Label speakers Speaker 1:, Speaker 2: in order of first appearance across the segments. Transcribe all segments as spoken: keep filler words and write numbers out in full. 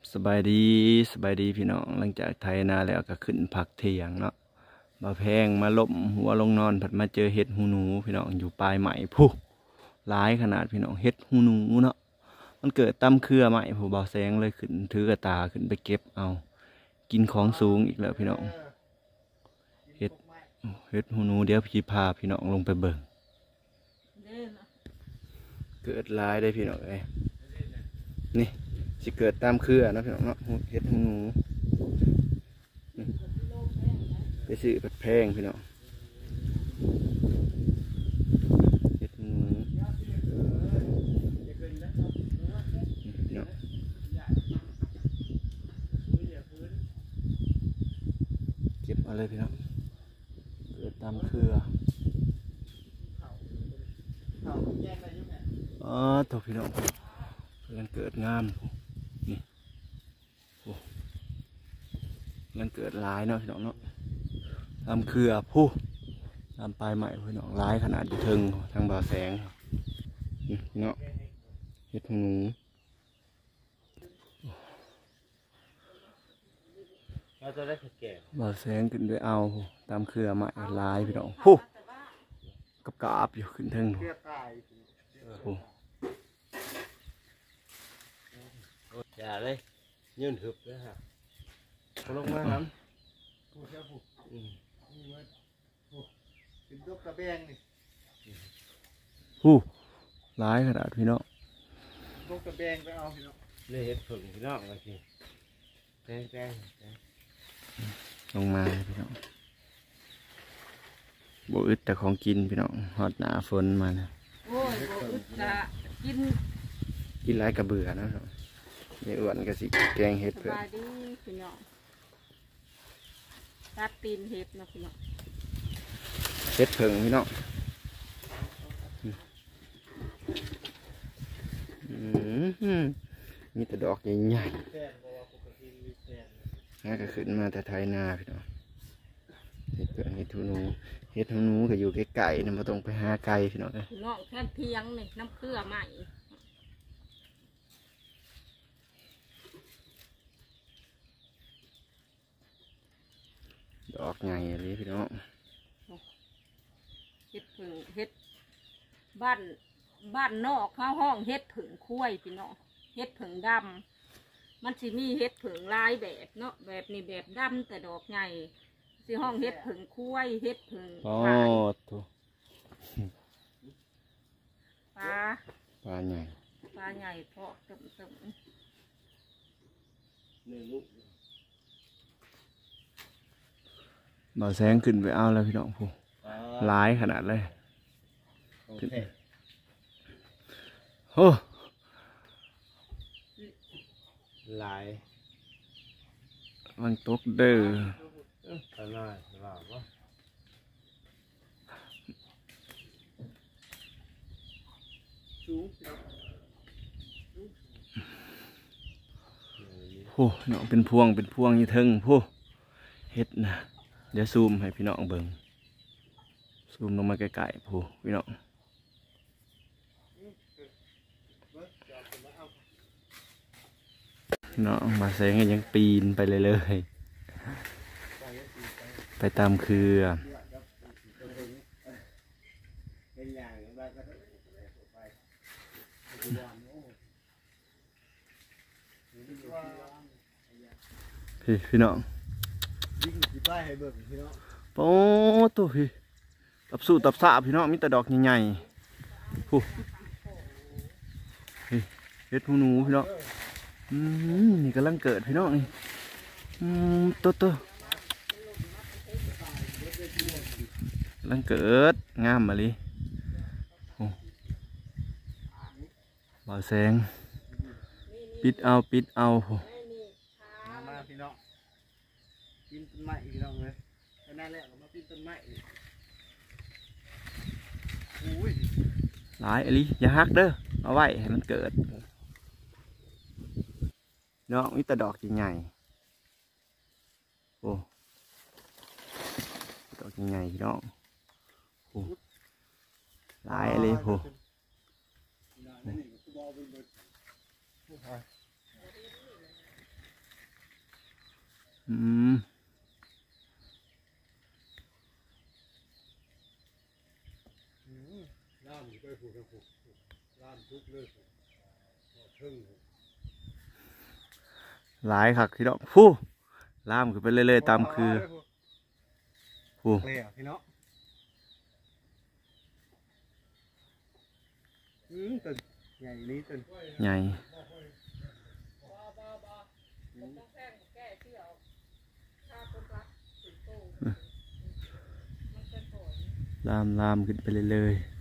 Speaker 1: สบายดีสบายดีพี่น้องหลังจากไถนาแล้วก็ขึ้นผักเถียงเนาะมาแพงมาล้มหัวลงนอนผัดมาเจอเห็ดหูหนูพี่น้องอยู่ปลายใหม่ผู้ร้ายขนาดพี่น้องเห็ดหูหนูเนาะมันเกิดตำเครือใหม่ผู้เบาแสงเลยขึ้นถือกระตาขึ้นไปเก็บเอากินของสูงอีกแล้วพี่น้องเห็ดเห็ดหูหนูเดี๋ยวพี่พาพี่น้องลงไปเบิ่งเกิดร้ายได้พี่น้องเลยนี่สิเกิดตามเครือนะพี่น้องเนาะเห็ดหูหนูไปซื้อผัดแพงพี่น้องเห็ดหูหนูพี่น้องเก็บมาเลยพี่น้องเกิดตามเครืออ๋อตัวพี่น้องมันเกิดงามนี่โอ้มันเกิดร้ายเนาะพี่น้องเนาะตามเครือผู้ตามปลายใหม่พี่น้องร้ายขนาดอยู่ทึงทางบ่าแสงนี่พี่น้องเห็ดหูหนูบ่าแสงขึ้นด้วยเอาตามเครือใหม่ร้ายพี่น้องผู้กับกาบอยู่ขึ้นทึงโอ้
Speaker 2: อย่าเลยยืนถึบเลยฮะลงมาครับผู้เจ้าผู้เป็นยกกระแบงนี่
Speaker 1: ผู้ร้ายขนาดพี่น้อง
Speaker 2: ยกกระแบงไปเอาพี่น้องเลยเห็ดผึ่งพี่น้องมาสิแจ้งแจ้ง
Speaker 1: ลงมาพี่น้องโบอึดแต่ของกินพี่น้องฮอดหนาฝนมาเนี่ย
Speaker 3: โอ้ยโบอึดจะกิน
Speaker 1: กินไรกระเบื่อนะเนี่ยอ้วนกระสิแกงเห็ดเพื่อ
Speaker 3: สบายดีพี่น้องตัดตีนเห็ดนะพี่น้อง
Speaker 1: เห็ดเผิงพี่น้องมีแต่ดอกใหญ่ๆน่าก็ขึ้นมาแต่ไทยนาพี่น้องเห็ดเผิงเห็ดหูหนูเห็ดหูหนูก็อยู่ไกลๆนะมาตรงไปหาไกลพี่น้องเลย
Speaker 3: พี่น้องแค่เพียงนี่น้ำเกลือใหม่
Speaker 1: ดอกใหญ่เลยพี่น้อง
Speaker 3: เห็ดผึ่งเห็ดบ้านบ้านนอกข้าวห้องเห็ดผึ่งคุ้ยพี่น้องเห็ดผึ่งดำมันสิมีเห็ดผึ่งลายแบบเนาะแบบนี้แบบดำแต่ดอกใหญ่สิห้องเห็ดผึ่งคุ้ยเห็ดผึ่ง
Speaker 1: โอ้ถูก
Speaker 3: ปลา
Speaker 1: ปลาใหญ่
Speaker 3: ปลาใหญ่เพาะเติมเติม
Speaker 1: บ่าวแสงขึ้นไปเอาแล้วพี่น้องผู้ร้ายขนาดเลยขึ้นโอ้
Speaker 2: ลาย
Speaker 1: มันตกเด้อ
Speaker 2: ตาหน้าหลับวะ
Speaker 1: ผู้น้องเป็นพวงเป็นพวงยี่เทิงผู้เฮ็ดนะเดี๋ยวซูมให้พี่น้องเบิ่งซูมลงมาไกลๆผู้พี่น้องน้องมาแสงยังปีนไปเลยเลยไปตามเครือพี่พี่น้องโอ้ตัวพี่ตับสู้ตับสาพี่น้องมีแต่ดอกใหญ่ๆผู้เห็ดหูหนูพี่น้องอืมนี่กำลังเกิดพี่น้องนี่อืมตัวตัวกำลังเกิดงามมาเลยโอ้บ่าวแสงปิดเอาปิดเอา
Speaker 2: มาพี่น้องปีนต้นไม้พี่น้องเลยก็น่าแหละมาปีนต้นไม้อุ้ย
Speaker 1: หลายอลิอย่าฮักเด้อเอาไว้ให้มันเกิดเนาะมีแต่ดอกใหญ่ๆโอ้ดอกใหญ่ๆพี่น้องโอ้หลายอลิโอ้อืม
Speaker 2: ล่ามไปผูกผูกล่ามทุกเลิกทึ่ง
Speaker 1: หลายคักพี่น้องฟู่ล่ามขึ้นไปเรื่อยๆตามคือฟู่
Speaker 2: เลยอ่ะพี่น้องอืมต้นใหญ่นี้ต้น
Speaker 1: ใหญ่ล่ามล่ามขึ้นไปเรื่อยๆ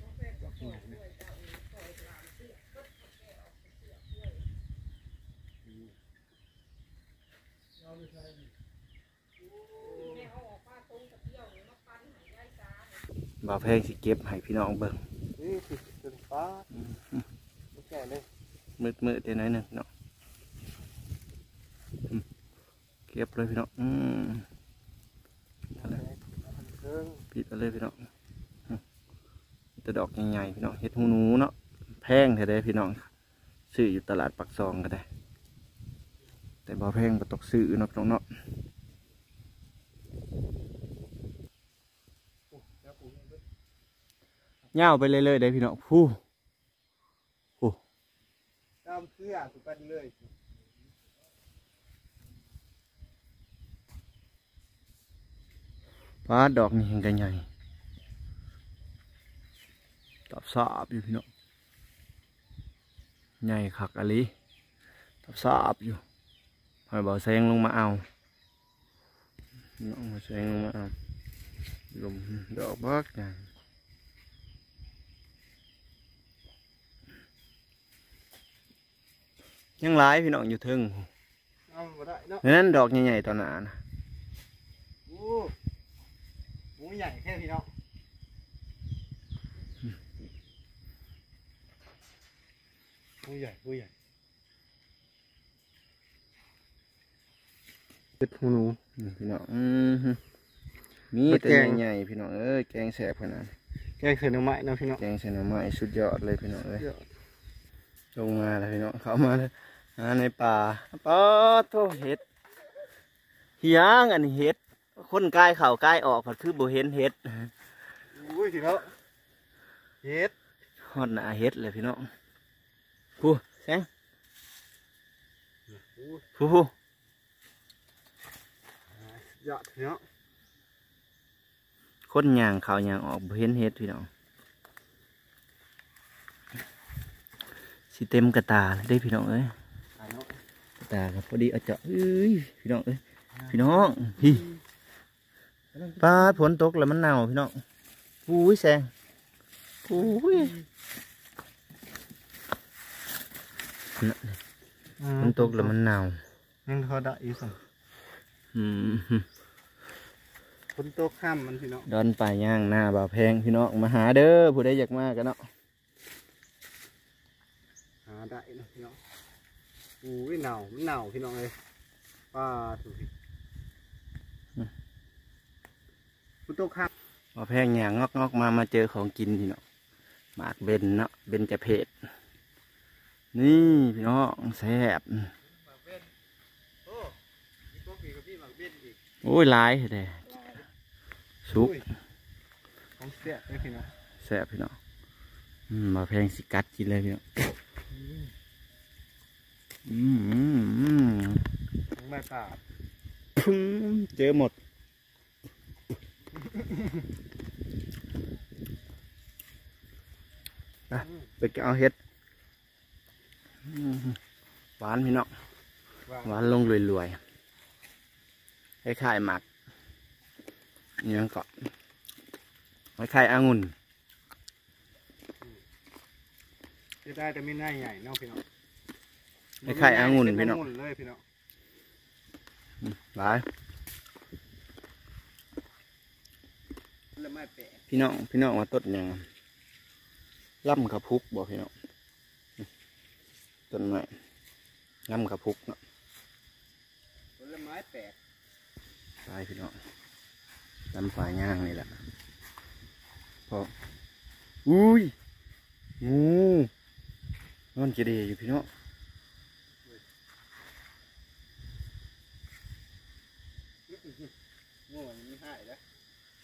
Speaker 1: บ่าวแพงสิเก็บให้พี่น้องเบิ่ง
Speaker 2: นี่คือต้นฟ้าแก่เลย
Speaker 1: มืดมืดเดี๋ยวน้อยหนึ่งเนาะอืมเก็บเลยพี่น้องอืมอะไรปิดเอาเลยพี่น้องอืมแต่ดอกใหญ่ๆพี่น้องเห็ดหูหนูเนาะแพงแท้ๆพี่น้องซื้ออยู่ตลาดปักซองก็ได้แต่บ่แพงบ่ตกซื้อเนาะพี่น้องเนาะเงาไปเรื่อยๆได้พี่น้องผู้ผู้
Speaker 2: ตามเสื้อสุกันเลย
Speaker 1: ฟ้าดอกนี่เห็นกันใหญ่ตับสาบอยู่พี่น้องใหญ่คักอะลีตับสาบอยู่หอยบ่อแซงลงมาเอาน้องมาแซงลงมาเอาลมดอกบักใหญ่ยังหลายพี่น้องอยู่เทึง
Speaker 2: เอาบ่ได้เนาะ
Speaker 1: นั่นดอกใหญ่ๆตอนหนานะ
Speaker 2: โอ้หมูใหญ่แค่พี่น้องหมูใหญ่หมูใหญ่เป็ดหูหนู
Speaker 1: อืมพี่น้องอืมฮึมีแต่ใหญ่ๆพี่น้องเอ้ยแกงแสบขนาด
Speaker 2: แกงเสือหน่อไม้นะพี่น้อง
Speaker 1: แกงใส่หน่อไม้สุดยอดเลยพี่น้องเอ้ยลงมาแล้วพี่น้องเข้ามาเลยหาในป่าปอโทเห็ดเฮียงอันนี้เห็ดคนกายเข่ากายออกผัดคือโบเห็นเห็ด
Speaker 2: อุ้ยพี่น้องเฮ็ด
Speaker 1: ฮอดหน้าเห็ดเลยพี่น้องผู้แสงผู้ผู้
Speaker 2: ยอดพี่น้อง
Speaker 1: คนย่างเข่าย่างออกโบเห็นเห็ดพี่น้องสิเต็มกระตาเลยได้พี่น้องเอ้ยกระตาครับพอดีเอาเจาะเอ้ยพี่น้องเอ้ยพี่น้องพี่ปลาฝนตกแล้วมันเน่าพี่น้องอุ้ยแสงอุ้ยฝนตกแล้วมันเน่า
Speaker 2: ยังพอได้อีกสั่ง
Speaker 1: อืม
Speaker 2: ฝนตกข้ามมันพี่น้อง
Speaker 1: ดอนป่าย่างหน้าบ่าวแพงพี่น้องมาหาเด้อผู้ใดอยากมากันเนาะ
Speaker 2: หาได้นะพี่น้องอุ้ยหนาวมันหนาวพี่น้องเลยป้าถูกฝนตกข้าม
Speaker 1: บ่าวแพงย่างงอกงอกมามาเจอของกินพี่น้องหมากเบนเนาะเบนจะเพศนี่พี่น้องแซ่บ
Speaker 2: โอ้มีตัวผีกับพี่หมักเบี้ยอีก
Speaker 1: โอ้ยหลายแต่สุก
Speaker 2: ของเสียเลยพี่น้อง
Speaker 1: แซ่บพี่น้องอืมบ่าวแพงสิกัดกินเลยพี่น้องอืมอืมอืม
Speaker 2: ของแม่กาบ
Speaker 1: เจอหมดนะไปเอาเห็ดอืมหวานพี่น้องหวานลงรวยๆคล้ายๆหมักนี่ยังเกาะคล้ายๆองุ่น
Speaker 2: จะได้แต่ไม่น่าใหญ่เนาะพี่น้อง
Speaker 1: คล้ายๆองุ่นพี่น้อง
Speaker 2: องุ่นเลยพี่น้อง
Speaker 1: หลาย
Speaker 2: แล้วไม่แปะ
Speaker 1: พี่น้องพี่น้องมาต้นยังล่ำกระพุกบอกพี่น้องต้นไม้ล่ำกระพุกเนาะ
Speaker 2: ผลไม้แปะ
Speaker 1: ตายพี่น้องลำฝ่ายย่างนี่แหละพออุ้ยงูนอนเจดีอยู่พี่น้อง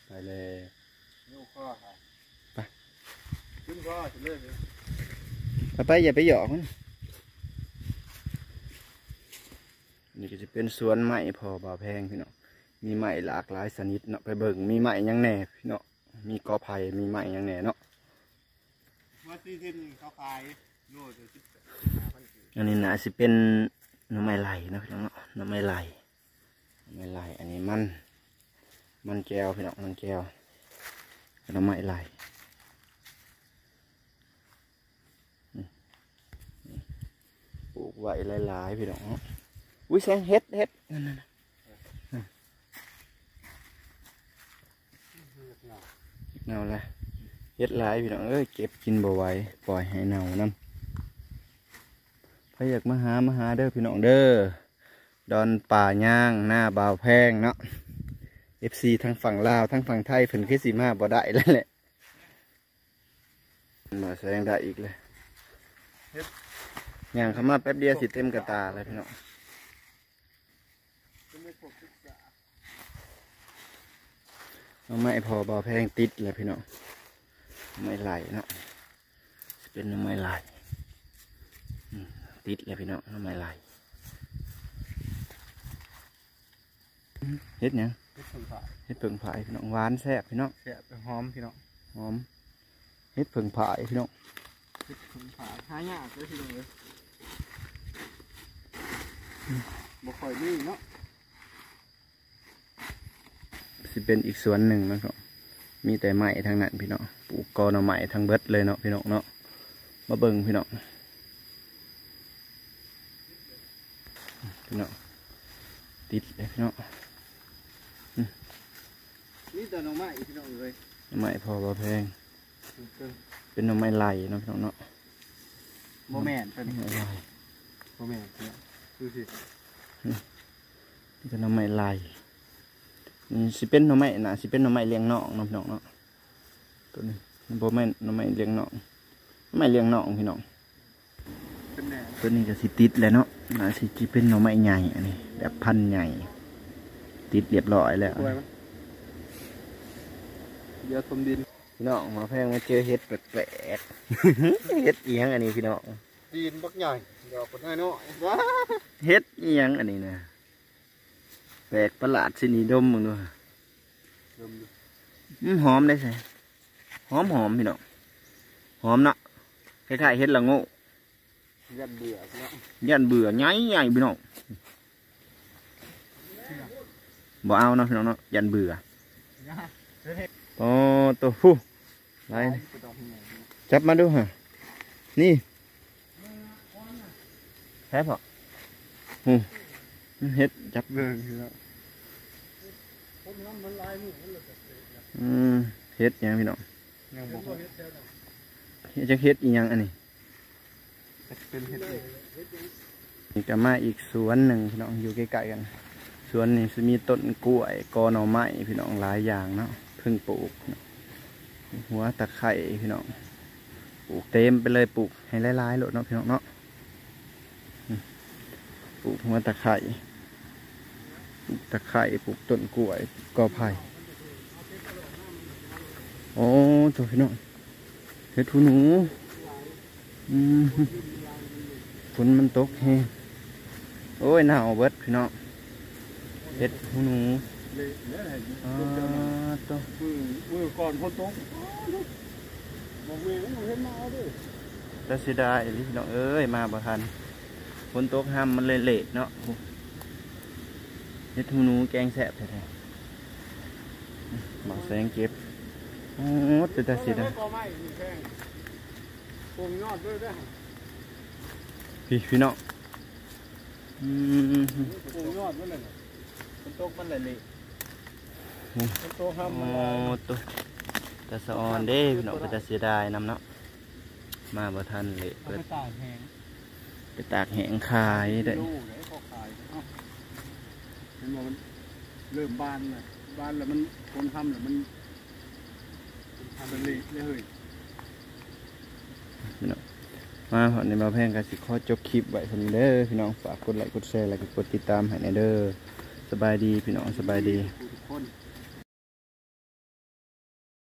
Speaker 1: ไปเลย
Speaker 2: นิ้วข้อค่ะ
Speaker 1: ไป
Speaker 2: ขึ้นข้อจะเลิกเลย
Speaker 1: ไปไปอย่าไปหยอกมันนี่ก็จะเป็นสวนไม้พอบ่าวแพงพี่น้องมีไม้หลากหลายชนิดเนาะไปเบิ่งมีไม้ยังแหน่พี่น้องมีกอไผ่มีไม้ยังแหน่เนาะ
Speaker 2: ว่าที่ที่เขาขายโลจะสิบห้าพันกิโล
Speaker 1: อันนี้น่าสิเป็นหน่อไม้ไหลเนาะพี่น้องเนาะหน่อไม้ไหลหน่อไม้ไหลอันนี้มันมันแก้วพี่น้องมันแก้วหน่อไม้ไหลปลูกไว้หลายๆพี่น้องอุ้ยแสงเฮ็ดเฮ็ดนั่นน่ะเน่าเลยเฮ็ดหลายพี่น้องเอ้ยเก็บกินบ่ไหวปล่อยให้เน่านั่นพอยากมาหามาหาเด้อพี่น้องเด้อดอนป่าย่างหน้าบ่าวแพงเนาะ เอฟ ซี ทั้งฝั่งลาวทั้งฝั่งไทยเพิ่นคือสิมาบ่ได้แล้วแหละมาแสดงได้อีกเลยย่างเข้ามาแป๊บเดียวสิเต็มกระตาเลยพี่น้องเอาไม้พอบ่าวแพงติดเลยพี่น้องไม่ไหลเนาะเป็นไม้ไหลติดเลยพี่น้องน้ำไม้ไหลเฮ็ดยัง
Speaker 2: เฮ็ดผงผาย
Speaker 1: เฮ็ดเพิ่งผายพี่น้องหวานแซ่บพี่น้อง
Speaker 2: แซ่บหอมพี่น้อง
Speaker 1: หอมเฮ็ดเพิ่งผายพี่น้อง
Speaker 2: เฮ็ดผงผายหายากเลยพี่น้องเลยบ่ค่อยมีเนาะ
Speaker 1: สิเป็นอีกสวนหนึ่งนะครับมีแต่ไม้ทางนั้นพี่น้องปลูกกอหน่อไม้ทางเบิดเลยเนาะพี่น้องเนาะมาเบิ่งพี่น้องพี่น้องติดเลยพี่น้อง
Speaker 2: นี่แต่หน่อไม้พี่น้องเลย
Speaker 1: หน่อไม้พอบ่แพงเป็นหน่อไม้ไหลเนาะพี่น้องเนาะ
Speaker 2: โมแมนเป็น
Speaker 1: หน่อไม้ไหล
Speaker 2: โมแมนเนี่ยดูสิ
Speaker 1: นี่เป็นหน่อไม้ไหลนี่สิเป็นหน่อไม้น่ะสิเป็นหน่อไม้เลี้ยงน้องเนาะพี่น้องเนาะตัวนี้บ่แม่นหน่อไม้เลี้ยงน้องหน่อไม้เลี้ยงน้องพี่น้อง
Speaker 2: เป็นแหน่
Speaker 1: ตัวนี้ก็สิติดแล้วเนาะน่าสิจิเป็นหน่อไม้ใหญ่อันนี้แบบพันธุ์ใหญ่ติดเรียบร้อยแล้ว
Speaker 2: กล้วยมั้ยเดี๋ยวทมดิน
Speaker 1: พี่น้องมาแพงมาเจอเห็ดแปลกๆ เห็ดเอียงอันนี้พี่น้อง
Speaker 2: ดินบักใหญ่เดี๋ยวคนน้อยน้อย
Speaker 1: เห็ดเอียงอันนี้นะแปลกประหลาดสินีดมมึงดู
Speaker 2: เริ่มดู
Speaker 1: อืมหอมได้ใช่หอมหอมพี่น้องหอมเนาะคล้ายๆเห็ดละโง่
Speaker 2: ยันเบื่อพี่น้อง
Speaker 1: ยันเบื่อใหญ่ใหญ่พี่น้องบ่เอาเนาะพี่น้องเนาะยันเบื่อโอ้ตัวผู้ไรจับมาดูฮะนี่แค่พอหูเฮ็ดจับ
Speaker 2: เบื่อพี่น้อง
Speaker 1: อืมเฮ็ดหยังพี่น้อง
Speaker 2: ยังบอก
Speaker 1: เฮ็ดจะเฮ็ดอีหยังอันนี้
Speaker 2: เป็นเห็ดเอง
Speaker 1: นี่ก็มาอีกสวนหนึ่งพี่น้องอยู่ใกล้ๆกันสวนนี้จะมีต้นกล้วยกอหน่อไม้พี่น้องหลายอย่างเนาะเพิ่งปลูกหัวตะไคร้พี่น้องปลูกเต็มไปเลยปลูกให้หลายๆโลดเนาะพี่น้องเนาะปลูกหัวตะไคร้ปลูกตะไคร้ปลูกต้นกล้วยกอไผ่โอ้ตัวพี่น้องเฮ็ดหูหนูอืมฝนมันตกแฮงโอ้ยหนาวเบิดพี่น้องเฮ็ดหูหนูอ่าตัว
Speaker 2: มือมือก่อนพ้นตกบอกมือเห็นมาด้วย
Speaker 1: แต่เสียดายอีหลีพี่น้องเอ้ยมาบ่ทันฝนตกห้ามมันเลยเละเนาะเฮ็ดหูหนูแกงแซ่บแท้ๆบ่แสงเก็บโอ้แต่แต่เสียดาย
Speaker 2: ก็ไม่แพงปงยอดด้วยด้วย
Speaker 1: พี่พี่น้องอืม
Speaker 2: ปงยอดด้วยเลยมันตกมันเลยนี่มันโตห้าม
Speaker 1: โอ้
Speaker 2: มัน
Speaker 1: ตัวแต่สะออนเด้พี่น้องก็จะเสียดายนำเนาะมาบ่ทันเละ
Speaker 2: เอา
Speaker 1: เปิด
Speaker 2: ไปตากแห้ง
Speaker 1: ไปตากแห้งขายได้
Speaker 2: ลูกเลยพอขายเอ้าเห็นว่ามันเริ่มบานเลยบานแล้วมันคนทำแล้วมันทำเป็นเละเลย
Speaker 1: พี่น้องมาพอในมาแพงกันสิขอจบคลิปไว้คนนี้เด้อพี่น้องฝากกดไลค์กดแชร์แล้วก็กดติดตามให้ในเด้อสบายดีพี่น้องสบายดี
Speaker 2: พูด